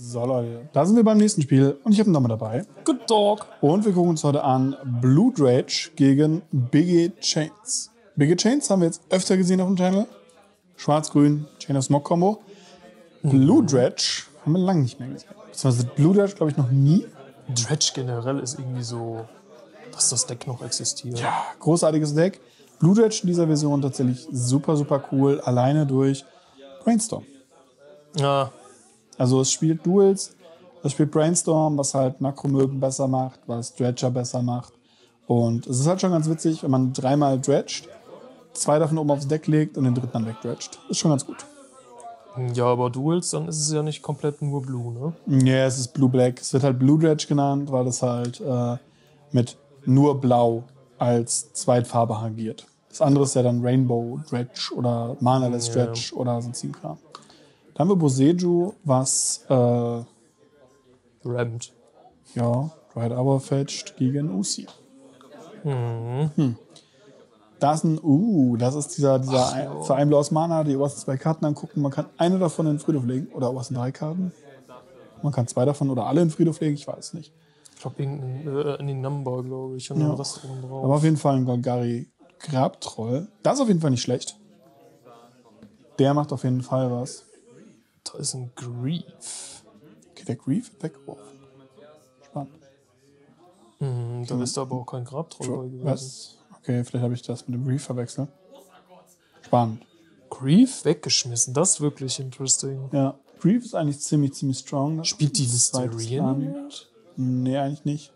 So Leute, da sind wir beim nächsten Spiel und ich habe ihn nochmal dabei. Good Dog. Und wir gucken uns heute an Blue Dredge gegen Biggie Chains. Biggie Chains haben wir jetzt öfter gesehen auf dem Channel. Schwarz-Grün, Chain of Smog Combo. Blue Dredge haben wir lange nicht mehr gesehen. Beziehungsweise Blue Dredge glaube ich noch nie. Dredge generell ist irgendwie so, dass das Deck noch existiert. Ja, großartiges Deck. Blue Dredge in dieser Version tatsächlich super, super cool. Alleine durch Brainstorm. Ja. Also es spielt Duels, es spielt Brainstorm, was halt Nakromögen besser macht, was Dredger besser macht. Und es ist halt schon ganz witzig, wenn man 3-mal dredgt, 2 davon oben aufs Deck legt und den dritten dann wegdredgt. Ist schon ganz gut. Ja, aber Duels, dann ist es ja nicht komplett nur Blue, ne? Ja, es ist Blue-Black. Es wird halt Blue Dredge genannt, weil das halt mit nur Blau als Zweitfarbe agiert. Das andere ist ja dann Rainbow Dredge oder Manaless Dredge oder sonst ein Kram. Dann haben wir Boseiju, was Rammed. ja, Dried Arbor fetcht gegen Usi. Das ist dieser für ein blaues Mana, die obersten 2 Karten angucken. Man kann eine davon in den Friedhof legen oder obersten 3 Karten. Man kann 2 davon oder alle in den Friedhof legen, ich weiß nicht. Ich glaube, in den Number, glaube ich. Und Ja. dann das oben drauf. Aber auf jeden Fall ein Golgari Grabtroll. Das ist auf jeden Fall nicht schlecht. Der macht auf jeden Fall was. Da ist ein Grief. Okay, der Grief wird weggeworfen. Spannend. Da ist aber auch kein Grabtroll bei gewesen. Was? Okay, vielleicht habe ich das mit dem Grief verwechselt. Spannend. Grief weggeschmissen, das ist wirklich interesting. Ja, Grief ist eigentlich ziemlich strong. Das Spielt die ist zweites Listerine Land. mit? Nee, eigentlich nicht.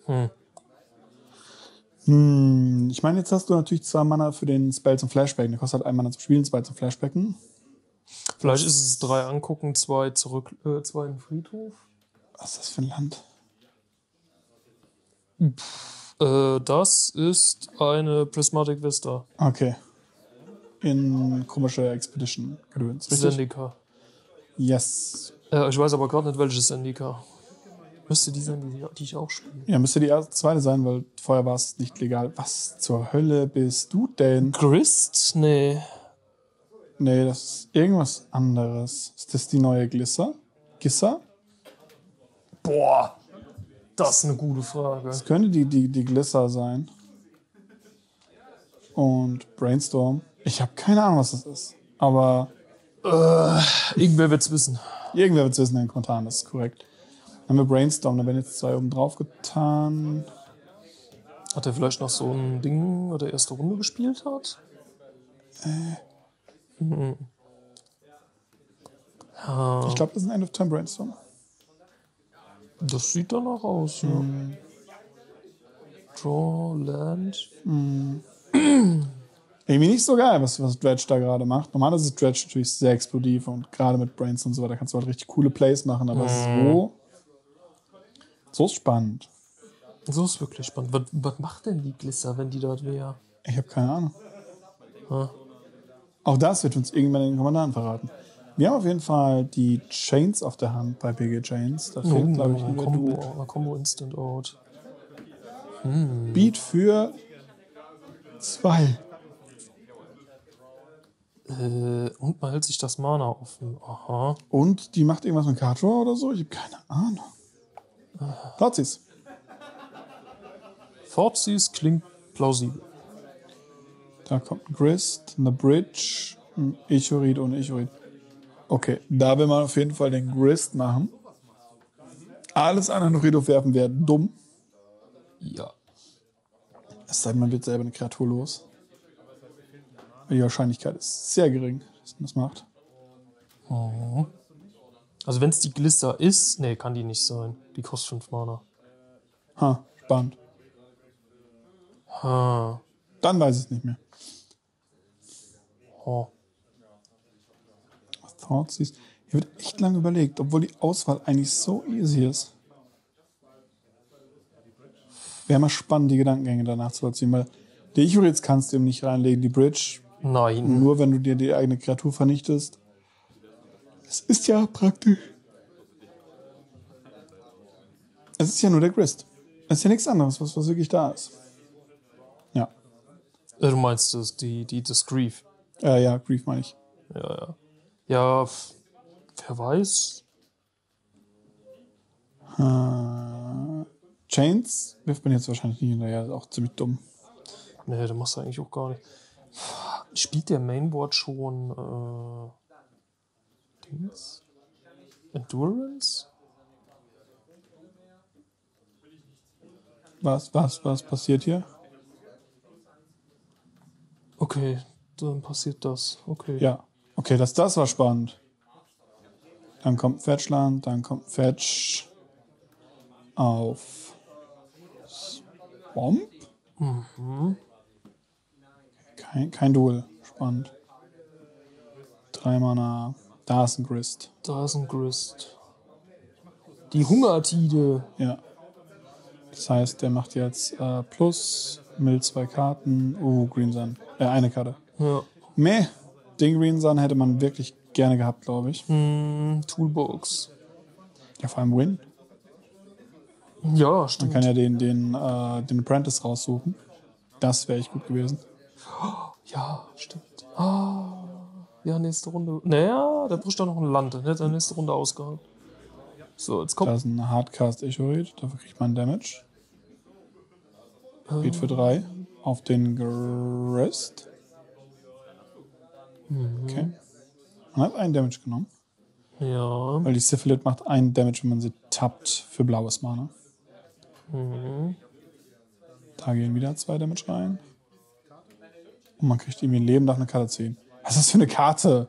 Ich meine, jetzt hast du natürlich 2 Mana für den Spell zum Flashbacken. Der kostet halt 1 Mana zum Spielen, 2 zum Flashbacken. Vielleicht ist es 3 angucken, 2 zurück, 2 in den Friedhof. Was ist das für ein Land? Das ist eine Prismatic Vista. Okay. In komische Expedition gedöns. Richtig? Zendika. Yes. Ich weiß aber gerade nicht, welches Zendika. Müsste die sein, die ich auch spiele. Ja, müsste die zweite sein, weil vorher war es nicht legal. Was zur Hölle bist du denn? Grist? Nee. Nee, das ist irgendwas anderes. Ist das die neue Glisser? Gissa? Boah. Das ist eine gute Frage. Das könnte die Glisser sein. Und Brainstorm. Ich habe keine Ahnung, was das ist. Aber Irgendwer wird's wissen. irgendwer wird es wissen in den Kommentaren, das ist korrekt. Dann haben wir Brainstorm, da werden jetzt 2 oben drauf getan. Hat er vielleicht noch so ein Ding, wo der erste Runde gespielt hat? Ich glaube, das ist ein End of Time Brainstorm. Das sieht danach aus, ja. Draw, Land. Irgendwie nicht so geil, was Dredge da gerade macht. Normalerweise ist Dredge natürlich sehr explodiv und gerade mit Brainstorm und so weiter kannst du halt richtig coole Plays machen, aber so ist spannend. So ist wirklich spannend. Was macht denn die Glisser, wenn die dort wäre? Ich habe keine Ahnung. Auch das wird uns irgendwann in den Kommentaren verraten. Wir haben auf jeden Fall die Chains auf der Hand bei Biggie Chains. Da fehlt, glaube ich, nur Duel. Combo Instant Out. Beat für 2. Und man hält sich das Mana offen. Aha. Und die macht irgendwas mit Card Draw oder so? Ich habe keine Ahnung. Thoughtseize. Thoughtseize klingt plausibel. Da kommt ein Grist, eine Bridge, ein Echorid und Echorid. Okay, da will man auf jeden Fall den Grist machen. Alles andere in den Friedhof werfen wäre dumm. Ja. Es sei denn, man wird selber eine Kreatur los. Die Wahrscheinlichkeit ist sehr gering, dass man das macht. Also wenn es die Glisser ist, nee, kann die nicht sein. Die kostet 5 Mana. Spannend. Dann weiß ich es nicht mehr. Thoughtseize. Hier wird echt lange überlegt, obwohl die Auswahl eigentlich so easy ist. Wäre mal spannend, die Gedankengänge danach zu vollziehen, weil die Ichorids kannst du eben nicht reinlegen, die Bridge. Nein. Nur wenn du dir die eigene Kreatur vernichtest. Es ist ja praktisch. Es ist ja nur der Grist. Es ist ja nichts anderes, was wirklich da ist. Ja. Du meinst das Grief. Ja, Grief meine ich. Ja, wer weiß. Chains wirft man jetzt wahrscheinlich nicht hinterher, ist auch ziemlich dumm. Nee, das machst du eigentlich auch gar nicht. Spielt der Mainboard schon Dings? Endurance? Was passiert hier? Okay, dann passiert das. Okay. Ja, okay, das war spannend. Dann kommt Fetchland, dann kommt Fetch auf Swamp. Kein Duel. Spannend. 3 Mana. Da ist ein Grist. Da ist ein Grist. Die Hungertide. Ja. Das heißt, der macht jetzt Plus, Mill 2 Karten. Green Sun. Eine Karte. Ja. Meh. Den Green Sun hätte man wirklich gerne gehabt, glaube ich. Toolbox. Ja, vor allem Win. Ja, Man stimmt. kann ja den Apprentice raussuchen. Das wäre echt gut gewesen. Ja, stimmt. Ja, nächste Runde. Naja, der bricht doch noch ein Land. Dann hätte er nächste Runde ausgehauen. So, jetzt Da kommt. ist ein Hardcast Echoid. Dafür kriegt man Damage. Geht für 3. Auf den Grist. Okay. Man hat einen Damage genommen. Ja. Weil die Syphilid macht einen Damage, wenn man sie tappt für blaues Mana. Da gehen wieder 2 Damage rein. Und man kriegt irgendwie ein Leben nach einer Karte ziehen. Was ist das für eine Karte?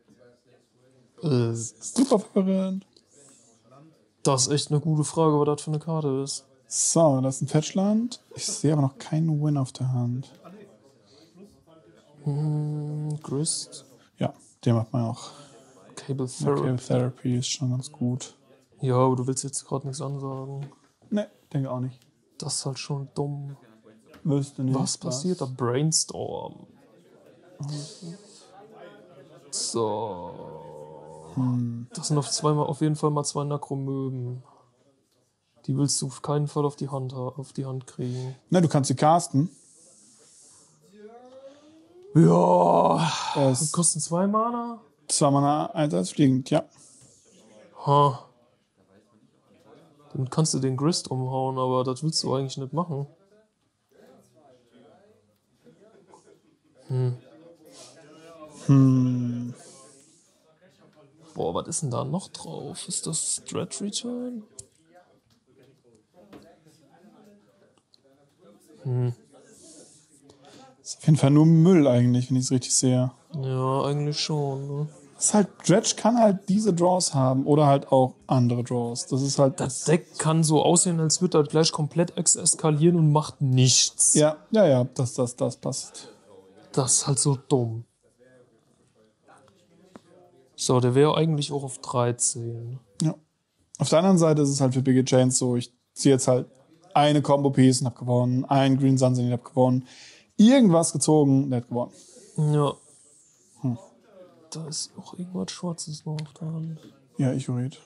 Super verwirrend. Das ist echt eine gute Frage, was das für eine Karte ist. So, das ist ein Fetchland. Ich sehe aber noch keinen Win auf der Hand. Grist. Ja, den macht man auch. Cable Therapy. Cable Therapy ist schon ganz gut. Ja, aber du willst jetzt gerade nichts ansagen. Ne, denke auch nicht. Das ist halt schon dumm. Wüsste nicht. Was passiert da? Brainstorm. So. Das sind auf jeden Fall mal 2 Nakromöben. Die willst du auf keinen Fall auf die Hand kriegen. Ne, du kannst sie casten. Ja. Es Kosten 2 Mana? 2 Mana, 1 als fliegend, ja. Dann kannst du den Grist umhauen, aber das willst du eigentlich nicht machen. Boah, was ist denn da noch drauf? Ist das Dread Return? Ist auf jeden Fall nur Müll eigentlich, wenn ich es richtig sehe. Ja, eigentlich schon. Ne? Das ist halt, Dredge kann halt diese Draws haben oder halt auch andere Draws. Das ist halt. Das Deck kann so aussehen, als würde das gleich komplett eskalieren und macht nichts. Ja, das passt. Das ist halt so dumm. So, der wäre eigentlich auch auf 13. Ja. Auf der anderen Seite ist es halt für Biggie Chains so, ich ziehe jetzt halt eine Combo-Piece und hab gewonnen, einen Green Sunset und hab gewonnen. Irgendwas gezogen, der hat gewonnen. Ja. Da ist auch irgendwas Schwarzes noch auf der Hand. Ja, ich red.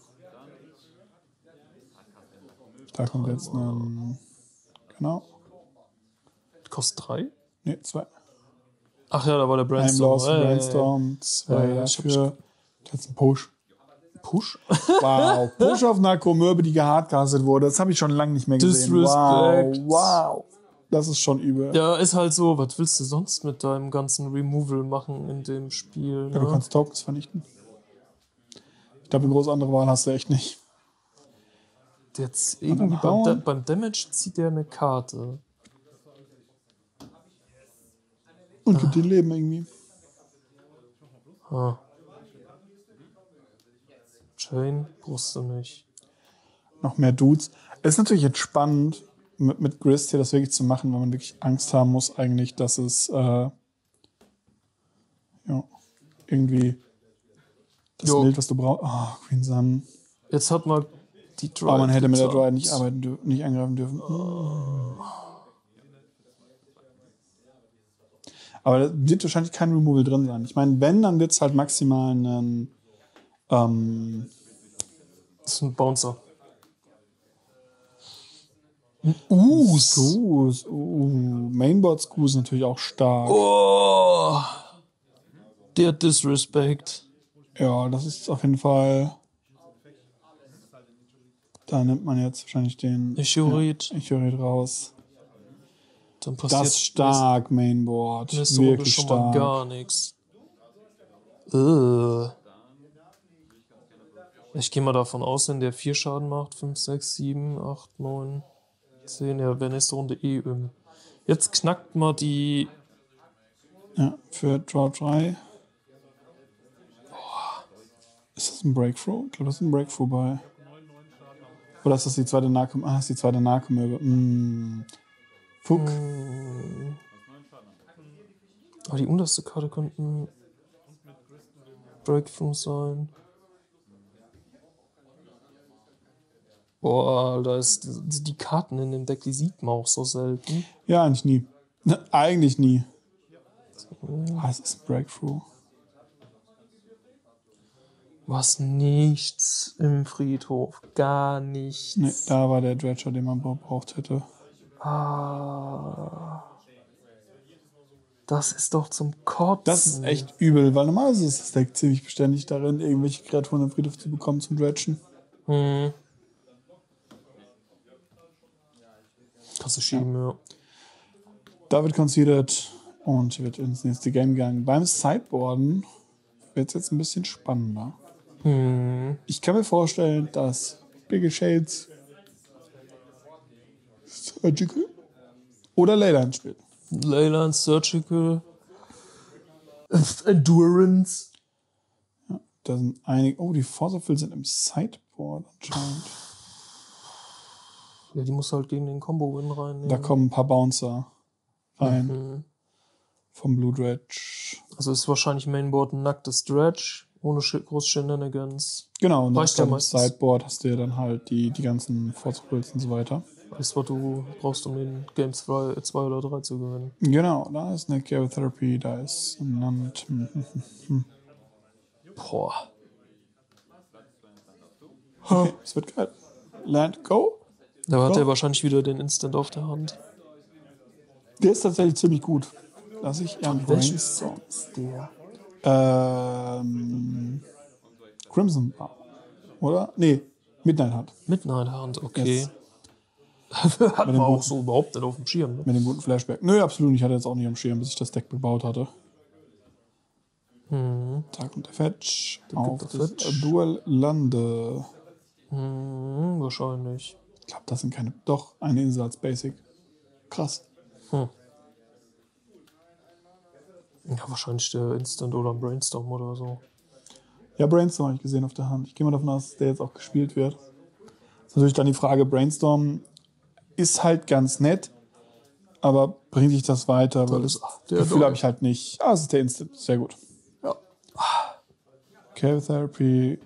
Da kommt jetzt ein. Genau. Kostet 3? Ne, 2. Ach ja, da war der Ein Brainstorm. Lost, Brainstorm, 2 dafür. Jetzt ein Push. Push? Wow, Push auf Nakromöbe, die gehardcastet wurde. Das habe ich schon lange nicht mehr gesehen. Disrespect. Wow. Das ist schon übel. Ja, ist halt so. Was willst du sonst mit deinem ganzen Removal machen in dem Spiel? Ne? Ja, du kannst Tokens vernichten. Ich glaube, eine große andere Wahl hast du echt nicht. Jetzt irgendwie beim Damage zieht er eine Karte. Und gibt dir Leben irgendwie. Chain brauchst du nicht. Noch mehr Dudes. Es ist natürlich jetzt spannend, mit Grist hier das wirklich zu machen, weil man wirklich Angst haben muss eigentlich, dass es irgendwie das Bild, was du brauchst. Oh, Green Sun. Jetzt hat man die Dryad. Aber man hätte mit der Dryad nicht angreifen dürfen. Aber da wird wahrscheinlich kein Removal drin sein. Ich meine, wenn, dann wird es halt maximal ein das ist ein Bouncer. Goose. Mainboards Goose natürlich auch stark. Oh, der Disrespect. Ja, das ist auf jeden Fall. Da nimmt man jetzt wahrscheinlich den Echorit. Echorit raus. Dann passiert Das ist stark, Mainboard. nächste Runde Wirklich schon mal stark. gar nichts. Ich gehe mal davon aus, wenn der 4 Schaden macht, 5, 6, 7, 8, 9, 10, ja, wäre nächste Runde im. Jetzt knackt mal die. Ja, für Draw 3. Ist das ein Breakthrough? Ich glaube, das ist ein Breakthrough bei. Oder ist das die zweite Nahkampf? Ah, ist die zweite Nahkampf. Fuck. Aber die unterste Karte könnten Breakthrough sein. Boah, da ist die Karten in dem Deck, die sieht man auch so selten. Ja, eigentlich nie. Eigentlich nie. Ah, es ist ein Breakthrough. Was nichts im Friedhof. Gar nichts. Ne, da war der Dredger, den man gebraucht hätte. Das ist doch zum Kotzen. Das ist echt übel, weil normalerweise ist das Deck ziemlich beständig darin, irgendwelche Kreaturen im Friedhof zu bekommen zum Dredgen. Kannst du schieben, ja. David conceded und wird ins nächste Game gegangen. Beim Sideboarden wird es jetzt ein bisschen spannender. Ich kann mir vorstellen, dass Biggie Shades Surgical oder Leyline spielt. Leyline, Surgical, Endurance. Ja, da sind einige. Oh, die Force of Will sind im Sideboard anscheinend. Ja, die muss halt gegen den Combo-Win reinnehmen. Da kommen ein paar Bouncer rein. Vom Blue Dredge. Also ist wahrscheinlich Mainboard ein nacktes Dredge, ohne groß Shenanigans. Genau, und Reicht ja beim meistens. Sideboard hast du ja dann halt die ganzen Force of Wills und so weiter. Weißt du, was du brauchst, um den Game 2 oder 3 zu gewinnen. Genau, da ist eine Chemotherapy, da ist ein Land. Boah. Okay, es wird geil. Land, go. Da hat er wahrscheinlich wieder den Instant auf der Hand. Der ist tatsächlich ziemlich gut. Lass ich eher Welches brainstormen. ist der? Crimson Bow. Oder? Nee, Midnight Hunt. Midnight Hunt, okay. Yes. Hat man auch so überhaupt nicht auf dem Schirm. Ne? Mit dem guten Flashback. Nö, absolut nicht. Ich hatte jetzt auch nicht am Schirm, bis ich das Deck bebaut hatte. Tag und der Fetch. Auf das Dual Lande. Wahrscheinlich. Ich glaube, das sind keine. Doch, eine Insel als Basic. Krass. Ja, wahrscheinlich der Instant oder ein Brainstorm oder so. Ja, Brainstorm habe ich gesehen auf der Hand. Ich gehe mal davon aus, dass der jetzt auch gespielt wird. Das ist natürlich dann die Frage, Brainstorm ist halt ganz nett, aber bringt dich das weiter? Weil das Gefühl habe ich halt nicht. Ah, es ist der Instant. Sehr gut. Ja. Chemotherapy.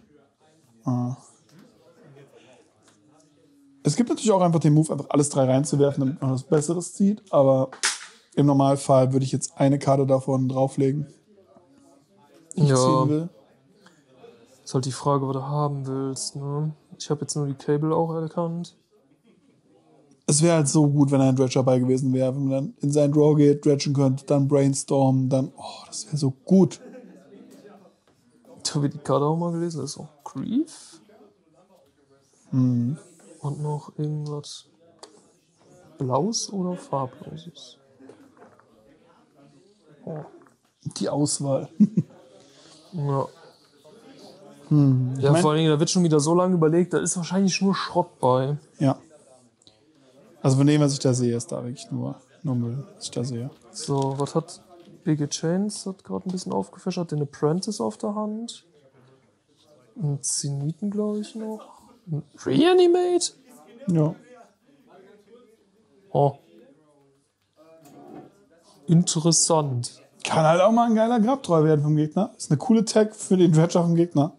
Es gibt natürlich auch einfach den Move, einfach alles 3 reinzuwerfen, damit man was Besseres zieht, aber im Normalfall würde ich jetzt eine Karte davon drauflegen, die ich ziehen will. Ist halt die Frage, was du haben willst. Ne? Ich habe jetzt nur die Cable auch erkannt. Es wäre halt so gut, wenn ein Dredge dabei gewesen wäre, wenn man dann in seinen Draw geht, dredgen könnte, dann Brainstorm, dann, oh, das wäre so gut. Ich habe die Karte auch mal gelesen, das ist auch Grief. Und noch irgendwas Blaues oder Farbloses. Oh. Die Auswahl. Ja. Ja, vor allen Dingen, da wird schon wieder so lange überlegt, da ist wahrscheinlich nur Schrott bei. Ja. Also von dem, was ich da sehe, ist da wirklich nur Müll, was ich da sehe. So, was hat Biggie Chains? Hat gerade ein bisschen aufgefischt, hat den Apprentice auf der Hand. Einen Zeniten, glaube ich, noch. Ein Reanimate? Ja. Oh. Interessant. Kann halt auch mal ein geiler Grabtreu werden vom Gegner. Ist eine coole Tag für den Dredger vom Gegner.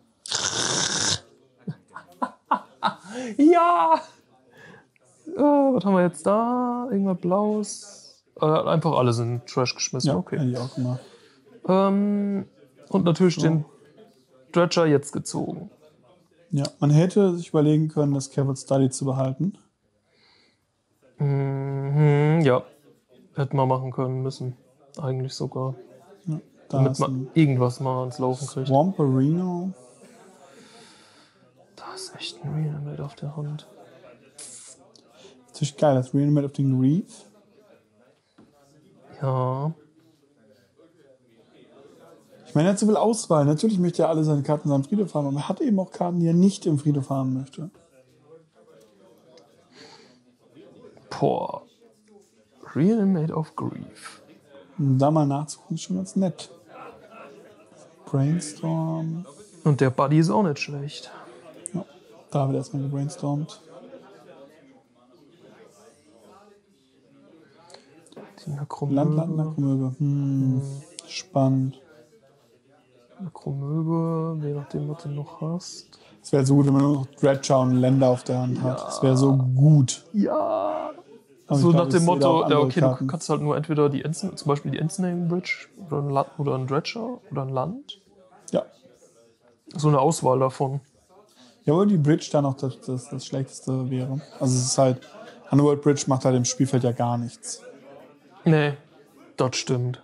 Ja! Was haben wir jetzt da? Irgendwas Blaues? Einfach alles in den Trash geschmissen. Ja, okay. hätte ich auch gemacht. Und natürlich den Dredger jetzt gezogen. Ja, man hätte sich überlegen können, das Careful Study zu behalten. Ja. Hätten wir machen können müssen. Eigentlich sogar. Ja, da Damit ist man irgendwas mal ans Laufen kriegt. Swamperino. Da ist echt ein Reanimate auf der Hand. Natürlich geil, das Reanimate of den Reef. Ja. Ich meine, er hat so viel Auswahl. Natürlich möchte er alle seine Karten in seinem Friedhof haben, aber er hat eben auch Karten, die er nicht im Friedhof haben möchte. Boah. Reanimate of Grief. Und da mal nachzugucken, ist schon ganz nett. Brainstorm. Und der Buddy ist auch nicht schlecht. Ja, da wird erstmal gebrainstormt. Die Nakromöbe. Nakromöbe. Spannend. Nakromöbe, je nachdem, was du noch hast. Es wäre so gut, wenn man nur noch Dredger und Länder auf der Hand hat. Das wäre so gut. Ja. Aber So ich nach glaub, dem ich sehe da auch Motto, ja, andere okay, Karten. du kannst halt nur entweder die Ensign, zum Beispiel die Ensign Bridge oder ein Land oder ein Dredger oder ein Land. Ja. So eine Auswahl davon. Ja, aber die Bridge da noch das Schlechteste wäre. Also es ist halt, Underworld Bridge macht halt im Spielfeld ja gar nichts. Nee, das stimmt.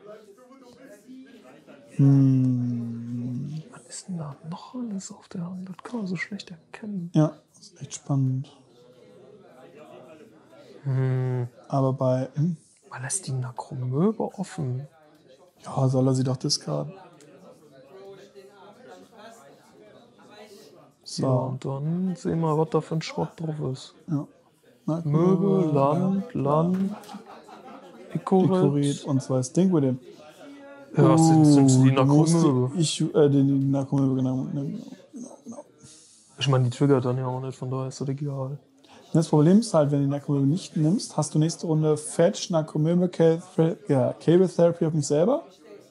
Was ist denn da noch alles auf der Hand? Das kann man so schlecht erkennen. Ja, das ist echt spannend. Aber bei, Man lässt die Nakromöbe offen. ja, soll er sie doch discarden. So. Ja, und dann sehen wir, was da für ein Schrott drauf ist. Ja. Möbel, Land, Ikorit Ikorit. und zwei Stink with him. Ja, was sind die du musst Nakromöbe? die Nakromöbe, genau. Ich meine, die triggert dann ja auch nicht, von daher ist das egal. Das Problem ist halt, wenn du die Nakromöbe nicht nimmst, hast du nächste Runde Fetch, Nakromöbe, Cable Therapy auf mich selber.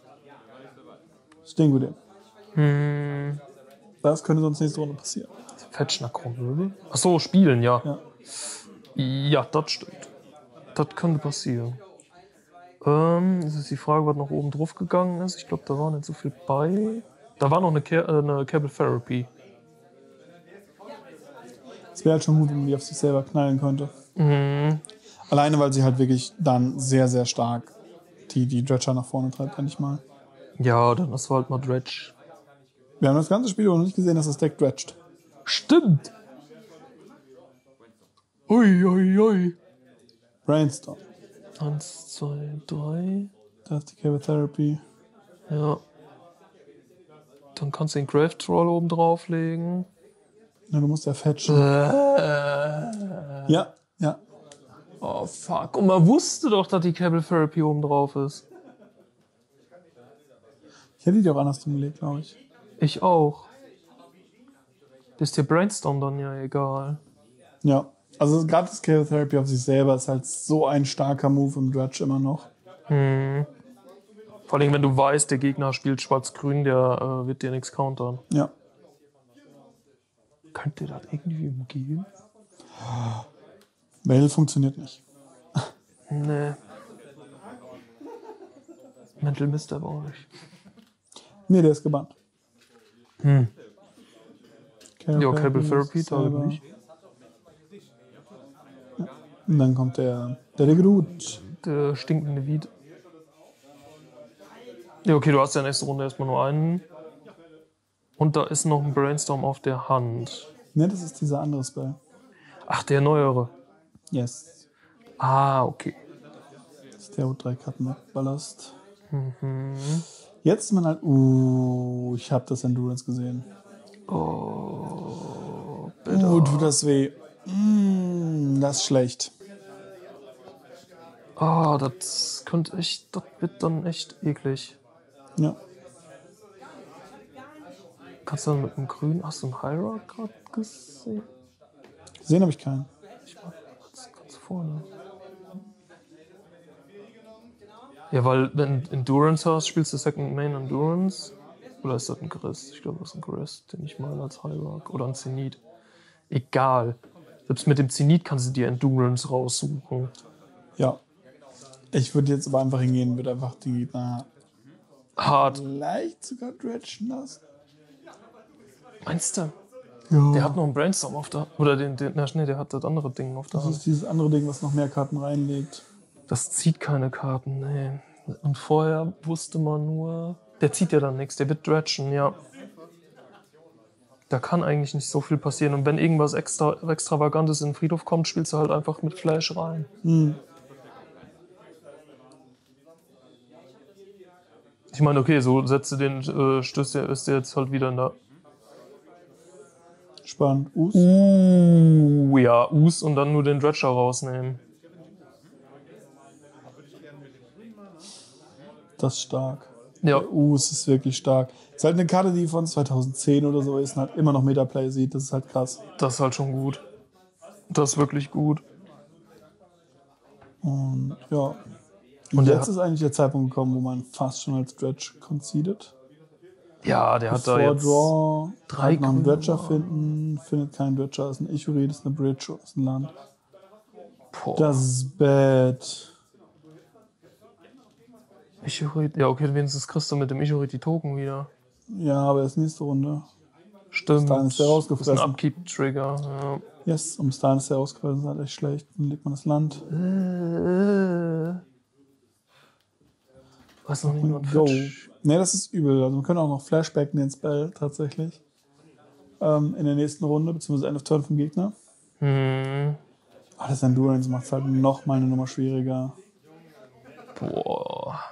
Stink with him. Das könnte sonst nächste Runde passieren. Fetch Nakromöbe? Achso, spielen, ja. Ja. Ja, das stimmt. Das könnte passieren. Es ist die Frage, was noch oben drauf gegangen ist. Ich glaube, da war nicht so viel bei. Da war noch eine Cable Therapy. Es wäre halt schon gut, wenn man die auf sich selber knallen könnte. Alleine, weil sie halt wirklich dann sehr, sehr stark die Dredger nach vorne treibt, endlich mal. Ja, dann hast du halt mal Dredge. Wir haben das ganze Spiel aber noch nicht gesehen, dass das Deck dredgt. Stimmt! Ui, ui, ui. Brainstorm. 1, 2, 3. Da ist die Cable Therapy. Ja. Dann kannst du den Grave Troll oben drauflegen. Na, du musst ja fetchen. Ja. Oh fuck. Und man wusste doch, dass die Cable Therapy oben drauf ist. Ich hätte die auch andersrum gelegt, glaube ich. Ich auch. Ist dir Brainstorm dann ja egal. Ja. Also gerade das Cable Therapy auf sich selber ist halt so ein starker Move im Dredge immer noch. Vor allem, wenn du weißt, der Gegner spielt schwarz-grün, der wird dir nichts countern. Ja. Könnt ihr das irgendwie umgehen? Mail funktioniert nicht. Nee. Mental Mist aber auch nicht. Nee, der ist gebannt. Ja, Cable Therapy, da selber. nicht. Und dann kommt der Regrut. Der stinkende Wied. Ja, okay, du hast ja nächste Runde erstmal nur einen. Und da ist noch ein Brainstorm auf der Hand. Ne, das ist dieser andere Spell. Ach, der neuere. Yes. Ah, okay. Das ist der, wo 3 Karten wegballerst. Jetzt ist man halt. Ich habe das Endurance gesehen. Oh, bitte. Tut das weh. Das ist schlecht. Ah, das wird dann echt eklig. Ja. Kannst du dann mit dem Grün, hast du einen Hyrule gerade gesehen? Gesehen habe ich keinen. Ich war ganz vorne. Ja, weil wenn du Endurance hast, spielst du Second Main Endurance. Oder ist das ein Chris? Ich glaube, das ist ein Chris, den ich meine als Hyrule. Oder ein Zenit. Egal. Selbst mit dem Zenit kannst du dir Endurance raussuchen. Ja. Ich würde jetzt aber einfach hingehen, würde einfach die Gegner Hart. leicht sogar dredgen lassen. Meinst du? Ja. Der hat noch einen Brainstorm auf der... Oder der hat das andere Ding auf der Das Hand. ist dieses andere Ding, was noch mehr Karten reinlegt. Das zieht keine Karten, nee. Und vorher wusste man nur... Der zieht ja dann nichts, der wird dredgen, ja. Da kann eigentlich nicht so viel passieren. Und wenn irgendwas Extravagantes in den Friedhof kommt, spielst du halt einfach mit Flash rein. Ich meine, okay, so setzt du den, ist der jetzt halt wieder in der... Spannend. Us. Ja, Us und dann nur den Dredger rausnehmen. Das ist stark. Ja. Der Us ist wirklich stark. Ist halt eine Karte, die von 2010 oder so ist und halt immer noch Metaplay sieht. Das ist halt krass. Das ist halt schon gut. Das ist wirklich gut. Und ja. Und Jetzt ist eigentlich der Zeitpunkt gekommen, wo man fast schon als Dredge conceded. Ja, der hat da Vor jetzt Draw 3 halt noch einen Grüne. Dredger finden. Findet keinen Dredger. Ist ein Ichuri, das ist eine Bridge, das ist ein Land. Boah. Das ist bad. Ichorit. Ja, okay, wenigstens kriegst du mit dem Ichorit die Token wieder. Ja, aber das ist nächste Runde. Stimmt. Dann ist der rausgefressen. Das ist ein Upkeep-Trigger. Ja. Yes, um bis dahin ist der rausgefressen, ist halt echt schlecht. Dann legt man das Land. Weiß noch niemand. Go. Ne, das ist übel. Also wir können auch noch Flashbacken den Spell tatsächlich. In der nächsten Runde, beziehungsweise End of Turn vom Gegner. Das Endurance macht es halt noch mal eine Nummer schwieriger. Boah.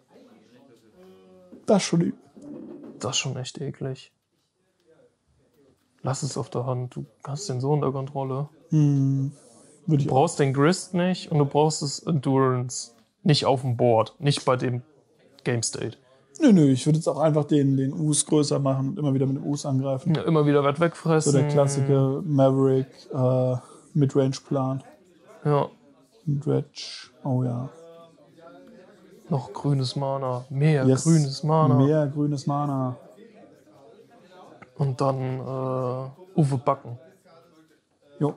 Das ist schon übel. Das ist schon echt eklig. Lass es auf der Hand. Du hast den so unter Kontrolle. Würde Du ich auch. brauchst den Grist nicht und du brauchst das Endurance nicht auf dem Board. Nicht bei dem Game State. Nö, ich würde jetzt auch einfach den Us größer machen und immer wieder mit dem Us angreifen. Ja, immer wieder was wegfressen. So der klassische Maverick Midrange-Plan. Ja. Dredge. Oh ja. Noch grünes Mana. Mehr Yes. grünes Mana. Mehr grünes Mana. Und dann Uwe Backen. Jo.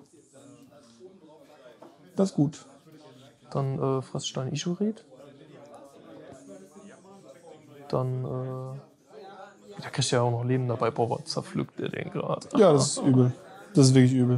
Das ist gut. Dann Fressstein Ichorit. Dann da kriegt ja auch noch Leben dabei. Boah, was zerpflückt der den gerade. Ja, das ist übel. Das ist wirklich übel.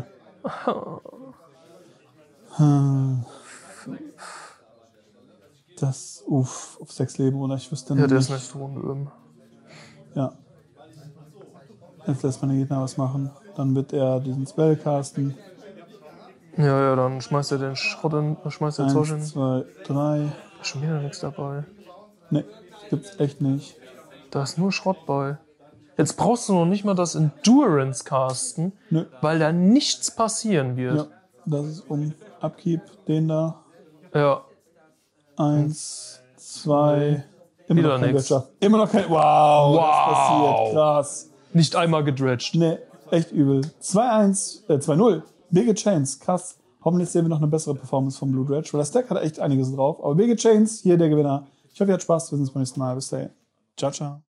Das, auf 6 Leben, oder ich wüsste Ja, nicht. der ist nächste Runde. Ja. Jetzt lässt man den Gegner was machen. Dann wird er diesen Spell casten. Ja, dann schmeißt er den Schrott in, schmeißt er 1, Zoll hin. 2, 3. Da ist schon wieder nichts dabei. Ne, gibt's echt nicht. Da ist nur Schrott bei. Jetzt brauchst du noch nicht mal das Endurance casten, Nö. weil da nichts passieren wird. Ja, das ist um Upkeep. Den da. Ja. 1, 2. Immer Wieder noch kein nix. Gletscher. Immer noch kein. Wow, Wow. das passiert. Krass. Nicht einmal gedredged. Ne, echt übel. 2-0. Big Chains, krass. Hoffentlich sehen wir noch eine bessere Performance vom Blue Dredge, weil das Deck hat echt einiges drauf. Aber Big Chains, hier der Gewinner. Ich hoffe, ihr habt Spaß. Wir sehen uns beim nächsten Mal. Bis dahin. Ciao, ciao.